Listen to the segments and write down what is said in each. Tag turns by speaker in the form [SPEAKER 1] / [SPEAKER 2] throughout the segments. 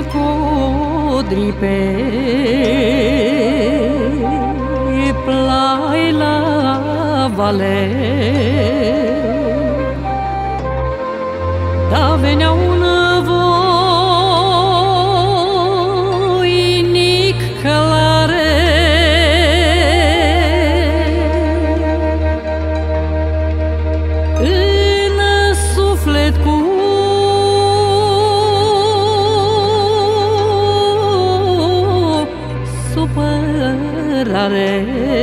[SPEAKER 1] codri pe plai la vale, da venea un voinic călare, în suflet cu supărare.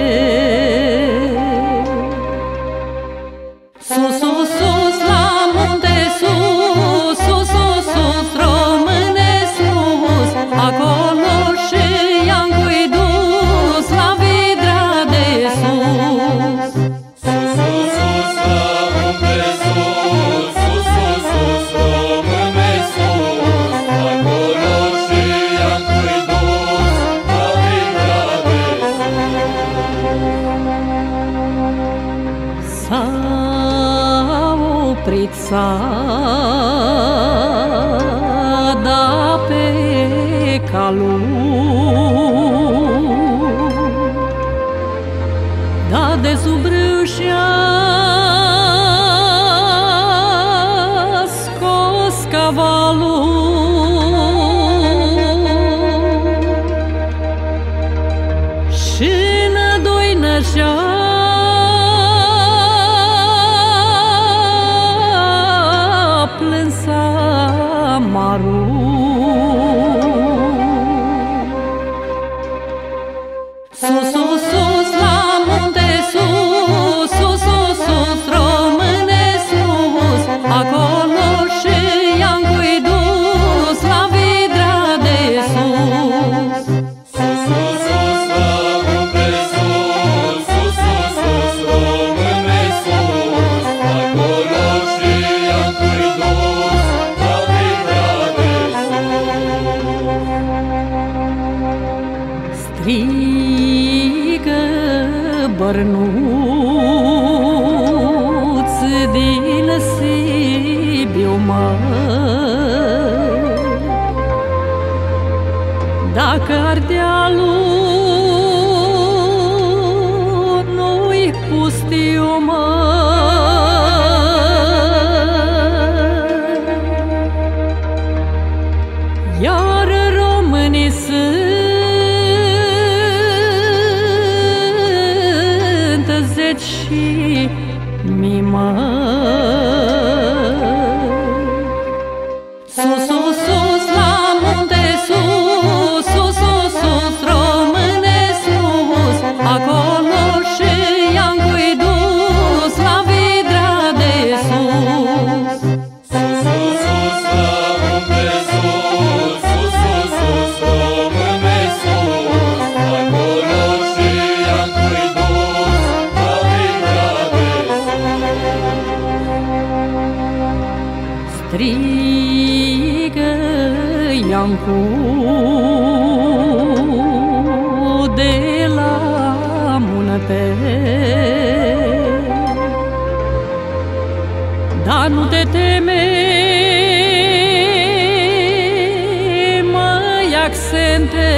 [SPEAKER 1] Sus, sus, sus, la munte sus, sus, sus, sus, române sus, acolo și i-am dus la vidra de sus.
[SPEAKER 2] Sus, sus, sus, la munte sus, sus, sus, sus, române sus, acolo și i-am dus la vidra de sus.
[SPEAKER 1] S-a oprit sada pe calul, da de sub râu și-a scos cavalul și-n doină și-a plâns amarul. Sus, sus, sus, la munte sus, sus, sus, sus, române sus, acolo și i-am dus la vidra de sus.
[SPEAKER 2] Sus, sus, sus, la munte sus, sus, sus, sus, române sus, acolo și i-am dus la vidra de sus.
[SPEAKER 1] Strigă bărnuț din Sibiu, măi, dacă Ardealul nu-i pustiu, măi, iar românii sunt zeci și mii, măi. Sus, sus, sus, la munte sus, sus, sus, sus, române sus, acolo și i-am dus la vidra de sus.
[SPEAKER 2] Sus, sus, sus, la munte sus, sus, sus, sus, române sus, acolo și i-am dus la vidra de sus.
[SPEAKER 1] Strigă Iancu de la munte, dar nu te teme, măi accente,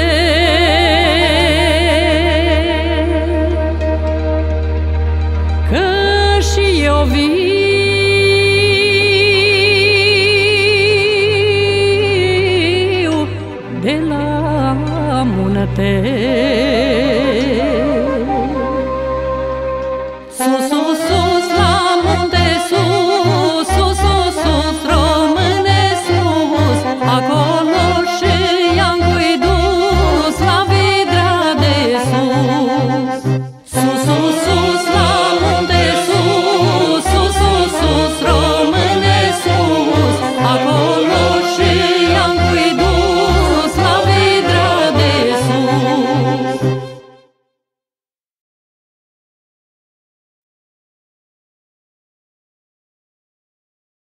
[SPEAKER 1] că și eu viu de la munte.